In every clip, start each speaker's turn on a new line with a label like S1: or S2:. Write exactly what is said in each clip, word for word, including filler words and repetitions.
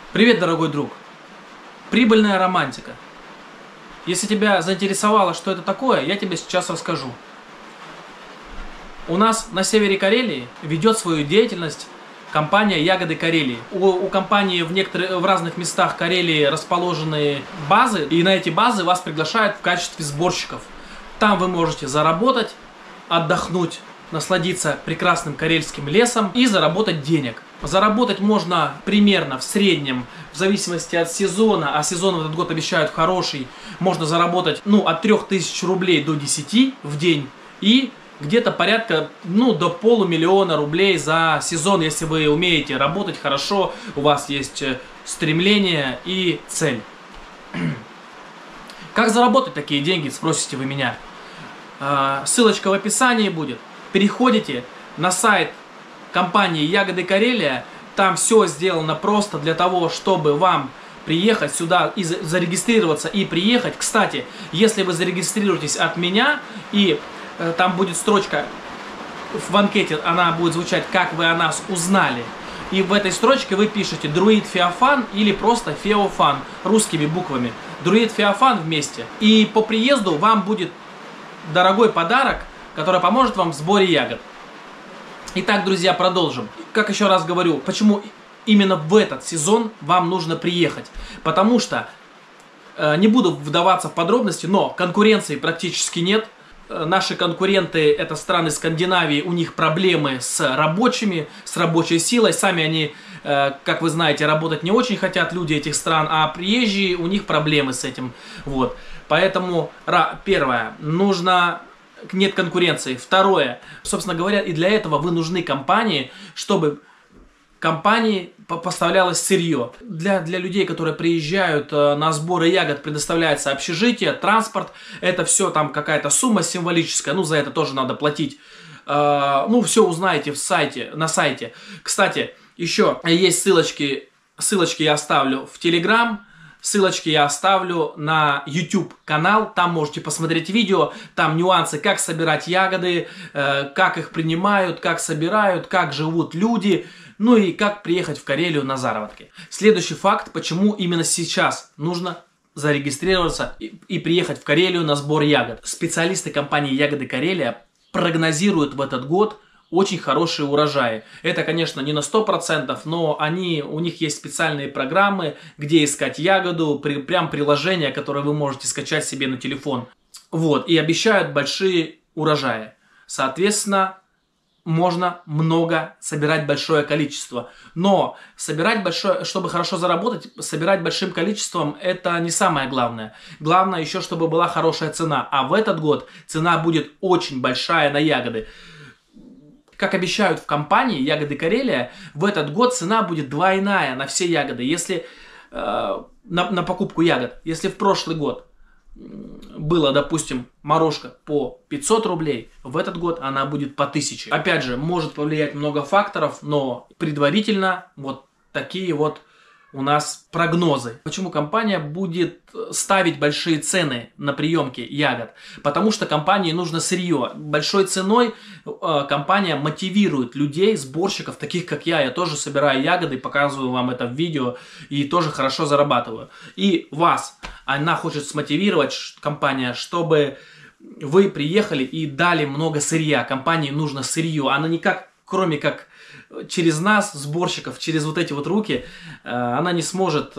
S1: Привет, дорогой друг! Прибыльная романтика. Если тебя заинтересовало, что это такое, я тебе сейчас расскажу. У нас на севере Карелии ведет свою деятельность компания «Ягоды Карелии». У, у компании в, некоторых, в разных местах Карелии расположены базы, и на эти базы вас приглашают в качестве сборщиков. Там вы можете заработать, отдохнуть, насладиться прекрасным карельским лесом и заработать денег. Заработать можно примерно в среднем, в зависимости от сезона, а сезон в этот год обещают хороший, можно заработать ну, от трёх тысяч рублей до десяти в день и где-то порядка ну, до полумиллиона рублей за сезон, если вы умеете работать хорошо, у вас есть стремление и цель. Как заработать такие деньги, спросите вы меня? Ссылочка в описании будет. Переходите на сайт компании «Ягоды Карелия», там все сделано просто для того, чтобы вам приехать сюда и зарегистрироваться и приехать. Кстати, если вы зарегистрируетесь от меня, и э, там будет строчка в анкете, она будет звучать «Как вы о нас узнали?», и в этой строчке вы пишете «Друид Феофан» или просто «Феофан» русскими буквами. «Друид Феофан» вместе. И по приезду вам будет дорогой подарок, который поможет вам в сборе ягод. Итак, друзья, продолжим. Как еще раз говорю, почему именно в этот сезон вам нужно приехать? Потому что, э, не буду вдаваться в подробности, но конкуренции практически нет. Э, наши конкуренты, это страны Скандинавии, у них проблемы с рабочими, с рабочей силой. Сами они, э, как вы знаете, работать не очень хотят, люди этих стран, а приезжие, у них проблемы с этим. Вот. Поэтому, первое, нужно... нет конкуренции. Второе, собственно говоря, и для этого вы нужны компании, чтобы компании поставлялось сырье. Для, для людей, которые приезжают на сборы ягод, предоставляется общежитие, транспорт. Это все там какая-то сумма символическая, ну за это тоже надо платить. Ну все узнаете в сайте, на сайте. Кстати, еще есть ссылочки, ссылочки я оставлю в Telegram. Ссылочки я оставлю на YouTube канал, там можете посмотреть видео, там нюансы, как собирать ягоды, э, как их принимают, как собирают, как живут люди, ну и как приехать в Карелию на заработки. Следующий факт, почему именно сейчас нужно зарегистрироваться и, и приехать в Карелию на сбор ягод. Специалисты компании «Ягоды Карелия» прогнозируют в этот год очень хорошие урожаи. Это, конечно, не на сто процентов, но они, у них есть специальные программы, где искать ягоду, при, прям приложение, которое вы можете скачать себе на телефон. Вот, и обещают большие урожаи. Соответственно, можно много собирать большое количество. Но собирать большое, чтобы хорошо заработать, собирать большим количеством, это не самое главное. Главное еще, чтобы была хорошая цена. А в этот год цена будет очень большая на ягоды. Как обещают в компании «Ягоды Карелия», в этот год цена будет двойная на все ягоды. Если э, на, на покупку ягод. Если в прошлый год было, допустим, морожка по пятьсот рублей, в этот год она будет по тысяче. Опять же, может повлиять много факторов, но предварительно вот такие вот у нас прогнозы. Почему компания будет ставить большие цены на приемки ягод? Потому что компании нужно сырье. Большой ценой э, компания мотивирует людей, сборщиков, таких как я. Я тоже собираю ягоды, показываю вам это в видео и тоже хорошо зарабатываю. И вас, она хочет смотивировать, компания, чтобы вы приехали и дали много сырья. Компании нужно сырье. Она никак, кроме как через нас, сборщиков, через вот эти вот руки, она не сможет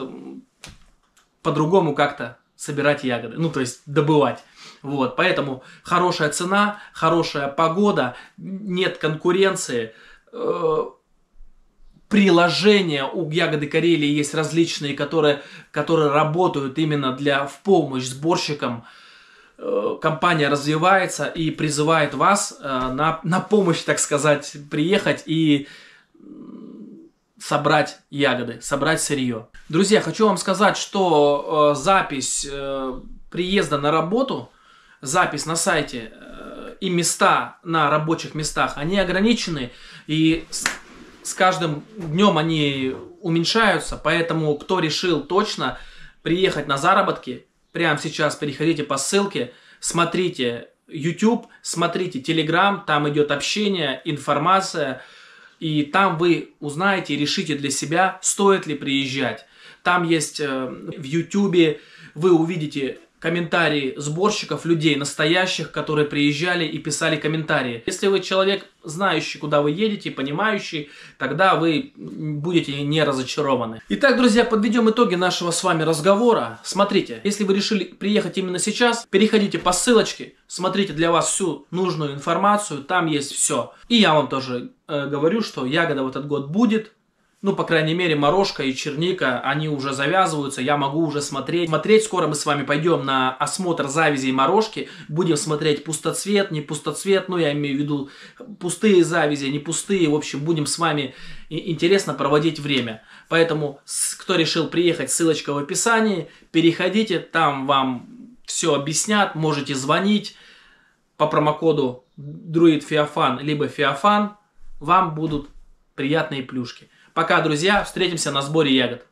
S1: по-другому как-то собирать ягоды, ну то есть добывать. Вот, поэтому хорошая цена, хорошая погода, нет конкуренции, приложения у «Ягоды Карелии» есть различные, которые, которые работают именно для, в помощь сборщикам. Компания развивается и призывает вас на, на помощь, так сказать, приехать и собрать ягоды, собрать сырье. Друзья, хочу вам сказать, что э, запись э, приезда на работу, запись на сайте э, и места на рабочих местах, они ограничены, и с, с каждым днем они уменьшаются, поэтому кто решил точно приехать на заработки, прямо сейчас переходите по ссылке, смотрите YouTube, смотрите Telegram, там идет общение, информация, и там вы узнаете и решите для себя, стоит ли приезжать. Там есть э, в ютубе, вы увидите комментарии сборщиков, людей настоящих, которые приезжали и писали комментарии. Если вы человек, знающий, куда вы едете, понимающий, тогда вы будете не разочарованы. Итак, друзья, подведем итоги нашего с вами разговора. Смотрите, если вы решили приехать именно сейчас, переходите по ссылочке, смотрите для вас всю нужную информацию, там есть все. И я вам тоже э, говорю, что ягода в этот год будет. Ну, по крайней мере, морожка и черника, они уже завязываются, я могу уже смотреть. Смотреть скоро мы с вами пойдем на осмотр завязей морожки. Будем смотреть пустоцвет, не пустоцвет, ну, я имею в виду пустые завязи, не пустые. В общем, будем с вами интересно проводить время. Поэтому, кто решил приехать, ссылочка в описании. Переходите, там вам все объяснят, можете звонить по промокоду Druid Феофан, либо Феофан. Вам будут приятные плюшки. Пока, друзья, встретимся на сборе ягод.